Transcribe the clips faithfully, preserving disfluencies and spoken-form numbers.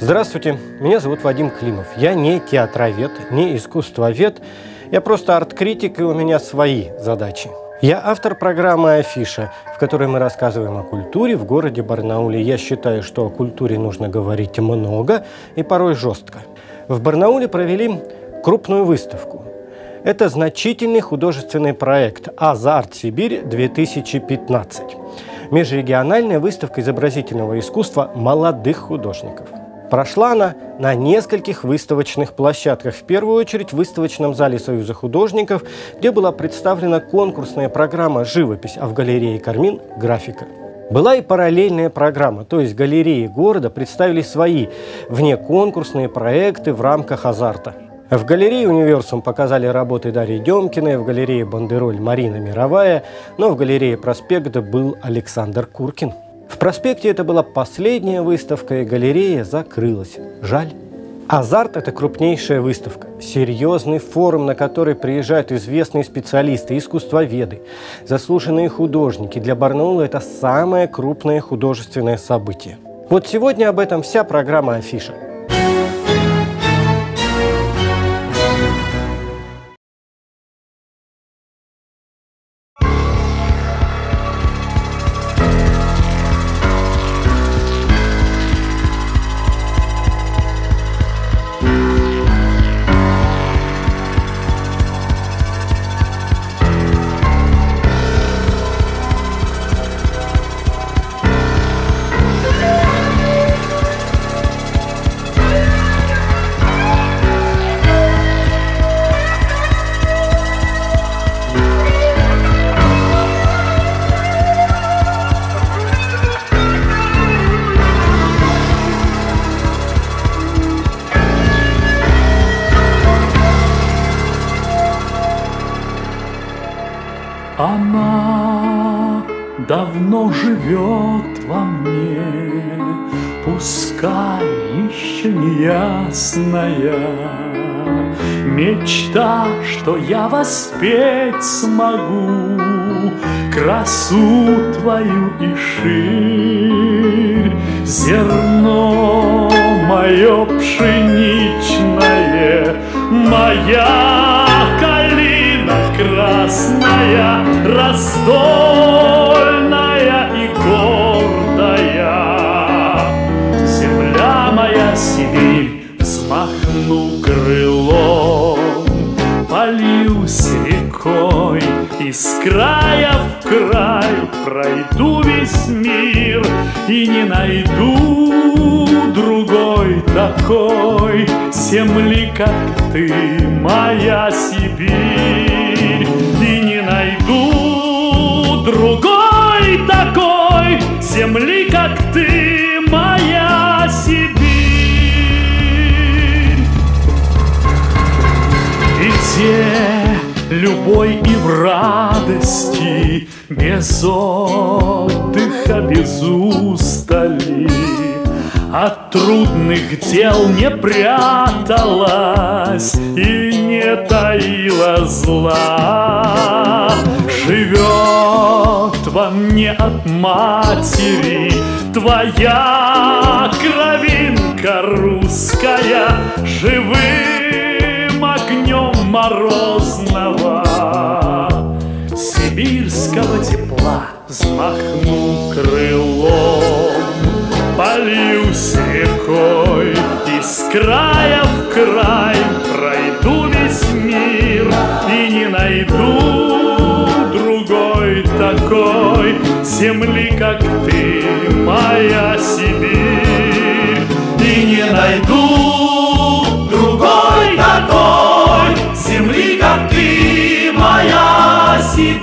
Здравствуйте, меня зовут Вадим Климов. Я не театровед, не искусствовед, я просто арт-критик, и у меня свои задачи. Я автор программы «Афиша», в которой мы рассказываем о культуре в городе Барнауле. Я считаю, что о культуре нужно говорить много и порой жестко. В Барнауле провели крупную выставку. Это значительный художественный проект «Азарт Сибирь-две тысячи пятнадцать». Межрегиональная выставка изобразительного искусства молодых художников. Прошла она на нескольких выставочных площадках. В первую очередь в выставочном зале Союза художников, где была представлена конкурсная программа «Живопись», а в галерее «Кармин» – графика. Была и параллельная программа, то есть галереи города представили свои внеконкурсные проекты в рамках «Азарта». В галерее «Универсум» показали работы Дарьи Демкиной, в галерее «Бандероль» Марина Мировая, но в галерее «Проспект» был Александр Куркин. В «Проспекте» это была последняя выставка, и галерея закрылась. Жаль. «Азарт» – это крупнейшая выставка, серьезный форум, на который приезжают известные специалисты, искусствоведы, заслуженные художники. Для Барнаула это самое крупное художественное событие. Вот сегодня об этом вся программа «Афиша». Она давно живет во мне, пускай еще не ясная, мечта, что я воспеть смогу красу твою и ширь. Зерно мое пшеничное, моя калина красная, раздольная и гордая. Земля моя Сибирь, взмахну крылом, польюсь рекой, и с края в край пройду весь мир, и не найду другой такой земли, как ты, моя Сибирь. И не найду другой такой земли, как ты, моя Сибирь. Где любой и в радости, без отдыха, без устали, от трудных дел не пряталась и не таила зла. Живет во мне от матери твоя кровинка русская, живым огнем морозного сибирского тепла взмахну крылом, польюсь рекой, и с края в край пройду весь мир, и не найду другой такой земли, как ты, моя Сибирь. И не найду другой такой земли, как ты, моя Сибирь.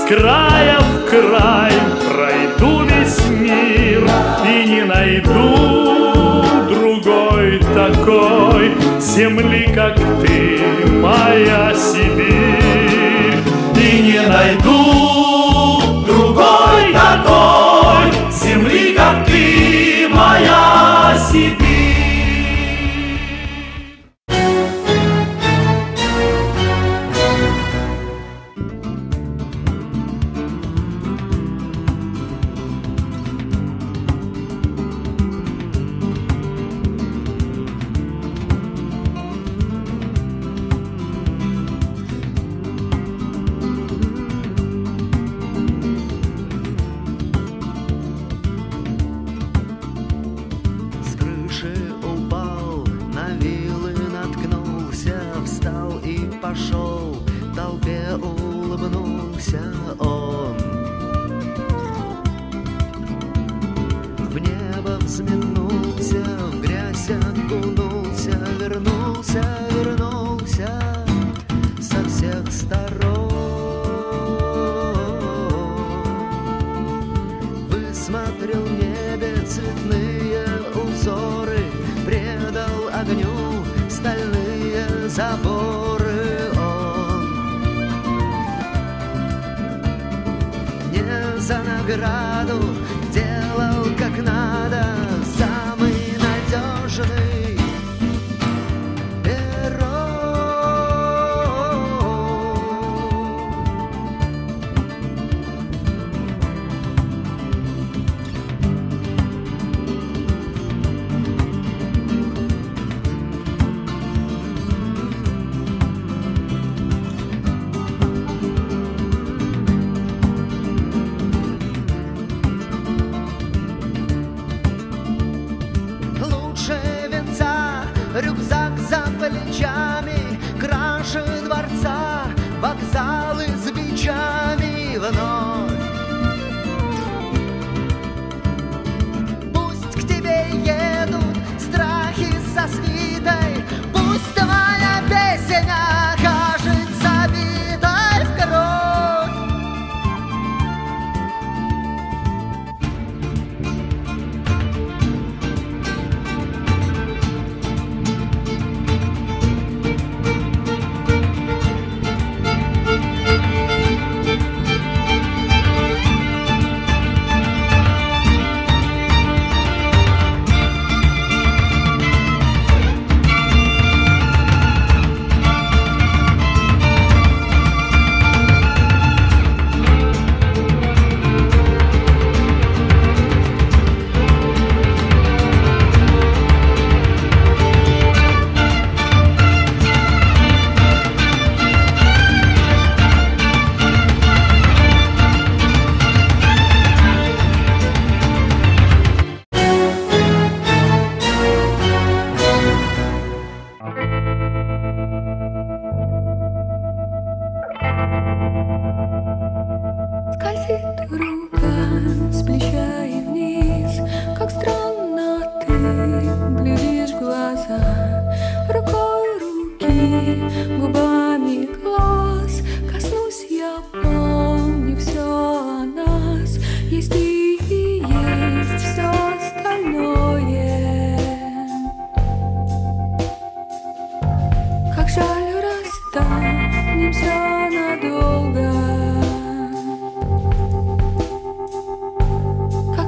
края в край пройду весь мир и не найду другой такой земли, как ты, моя Сибирь. И не найду другой такой земли, как ты, моя Сибирь. Пошел, толпе улыбнулся он. В небо взметнулся, в грязь окунулся, вернулся, вернулся со всех сторон. Высмотрел в небе цветные узоры, предал огню стальные заборы. За награду делал как надо, самый надежный герой. Рюкзак за плечами, краши дворца, вокзалы с бичами вновь. Пусть к тебе едут страхи со свитой, пусть твоя песня окажется битой в кровь. Скользит рука с плеча и вниз, как странно ты глядишь в глаза. Рукой руки, губами глаз, коснусь я, помню все о нас. Есть ты и есть все остальное. Как жаль, расстанемся надолго. Как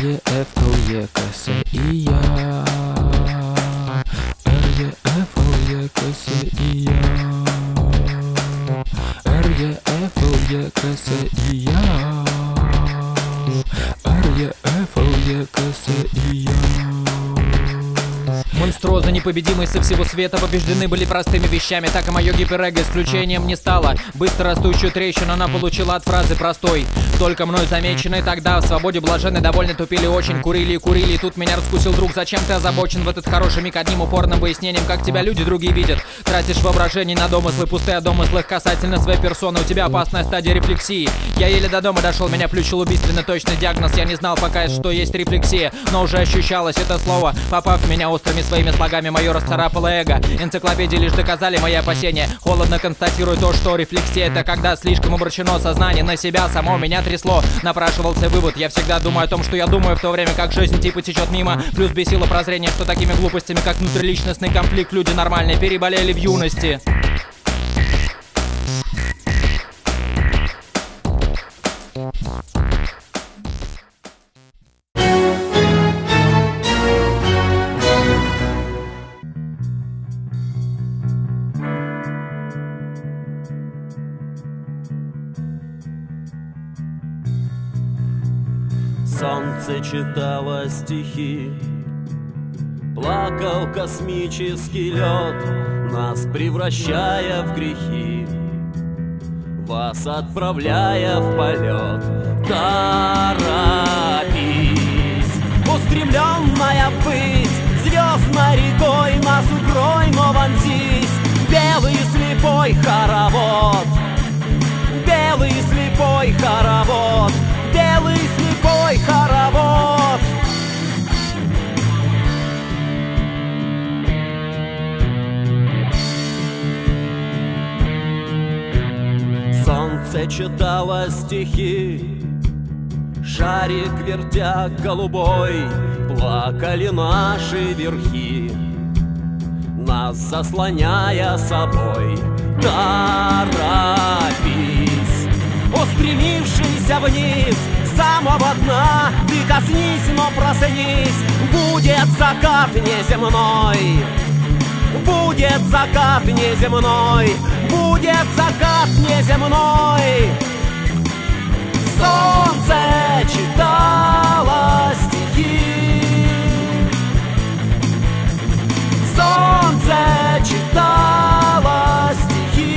Е, Ф, Л, Е, К, С, И, Я. Р, Е, Ф, Л, Е, К, С, И, Я. Р, Е, Ф, Л, Е, К, С, И, Я. Р, Е, Ф, Л, Е, К, С, И, Я. Монстрозы непобедимые со всего света побеждены были простыми вещами. Так и мое гиперэго исключением не стало. Быстро растущую трещину она получила от фразы простой, только мной замеченной. Тогда в свободе блаженны довольно тупили очень. Курили и курили, и тут меня раскусил друг. Зачем ты озабочен в этот хороший миг одним упорным выяснением, как тебя люди другие видят? Тратишь воображение на домыслы, пустые домыслы касательно своей персоны. У тебя опасная стадия рефлексии. Я еле до дома дошел, меня плющил убийственно точный диагноз. Я не знал пока, что есть рефлексия, но уже ощущалось это слово, попав в меня острыми своими слогами. Мое расцарапало эго. Энциклопедии лишь доказали мои опасения. Холодно констатирую то, что рефлексия — это когда слишком обращено сознание на себя. Само меня трясло. Напрашивался вывод. Я всегда думаю о том, что я думаю, в то время как жизнь типа течет мимо. Плюс бесило прозрение, что такими глупостями, как внутриличностный конфликт, люди нормальные переболели в юности. Солнце читало стихи, плакал космический лед, нас превращая в грехи, вас отправляя в полет. Торопись, устремленная ввысь, звездной рекой нас укрой, но вонзись. Белый слепой хоровод, белый слепой хоровод, белый слепой хоровод. Солнце читало стихи, шарик вертя голубой, плакали наши верхи, нас заслоняя собой. Торопись, устремившийся вниз с самого дна, ты коснись, но проснись. Будет закат неземной, будет закат неземной, будет закат неземной. Солнце читало стихи, солнце читало стихи.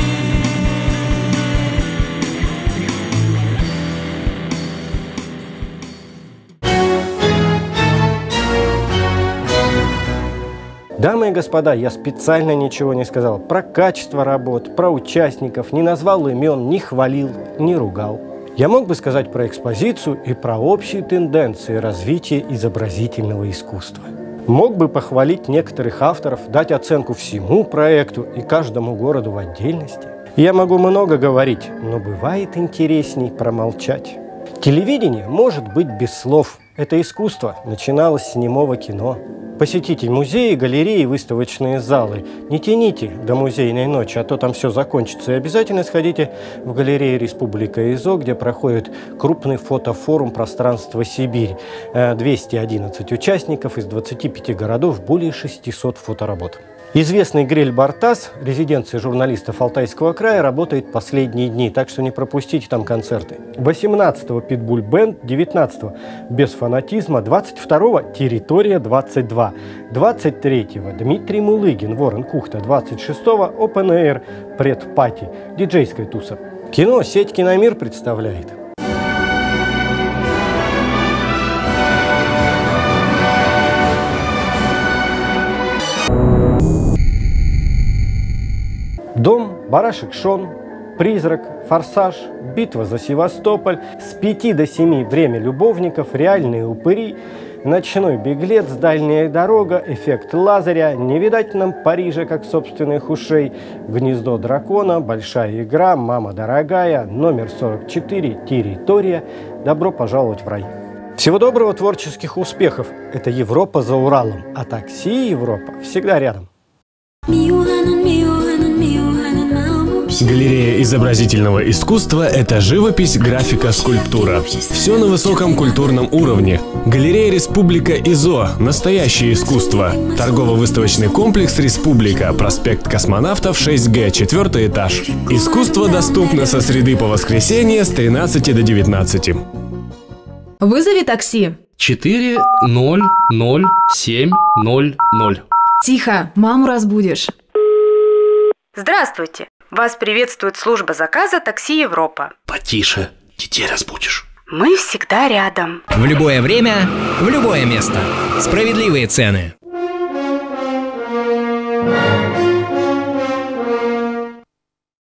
Дамы и господа, я специально ничего не сказал про качество работ, про участников, не назвал имен, не хвалил, не ругал. Я мог бы сказать про экспозицию и про общие тенденции развития изобразительного искусства. Мог бы похвалить некоторых авторов, дать оценку всему проекту и каждому городу в отдельности. Я могу много говорить, но бывает интересней промолчать. Телевидение может быть без слов. Это искусство начиналось с немого кино. Посетите музеи, галереи, выставочные залы. Не тяните до музейной ночи, а то там все закончится. И обязательно сходите в галерею «Республика ИЗО», где проходит крупный фотофорум «Пространство Сибирь». двести одиннадцать участников из двадцати пяти городов, более шестисот фоторабот. Известный гриль «Бартас», резиденция журналистов Алтайского края, работает последние дни, так что не пропустите там концерты. восемнадцатого Питбуль Бенд, девятнадцатого Без фанатизма, двадцать второго Территория двадцать два, двадцать третьего Дмитрий Мулыгин, Ворон Кухта, двадцать шестого Open Air предпати, диджейская туса. Кино сеть «Киномир» представляет. Дом, Барашек Шон, Призрак, Форсаж, Битва за Севастополь, с пяти до семи Время любовников, Реальные упыри, Ночной беглец, Дальняя дорога, Эффект Лазаря, Не видать нам Парижа, как собственных ушей, Гнездо дракона, Большая игра, Мама дорогая, Номер сорок четыре, Территория, Добро пожаловать в рай. Всего доброго, творческих успехов! Это Европа за Уралом, а такси Европа всегда рядом. 미워하는 미워하는 미워하는 마음 없이 Галерея изобразительного искусства – это живопись, графика, скульптура. Все на высоком культурном уровне. Галерея «Республика ИЗО» – настоящее искусство. Торгово-выставочный комплекс «Республика», проспект Космонавтов, шесть Г, четвертый этаж. Искусство доступно со среды по воскресенье с тринадцати до девятнадцати. Вызови такси. четыре ноль ноль семь ноль ноль. Тихо, маму разбудишь. Здравствуйте. Вас приветствует служба заказа «Такси Европа». Потише, детей разбудишь. Мы всегда рядом. В любое время, в любое место. Справедливые цены.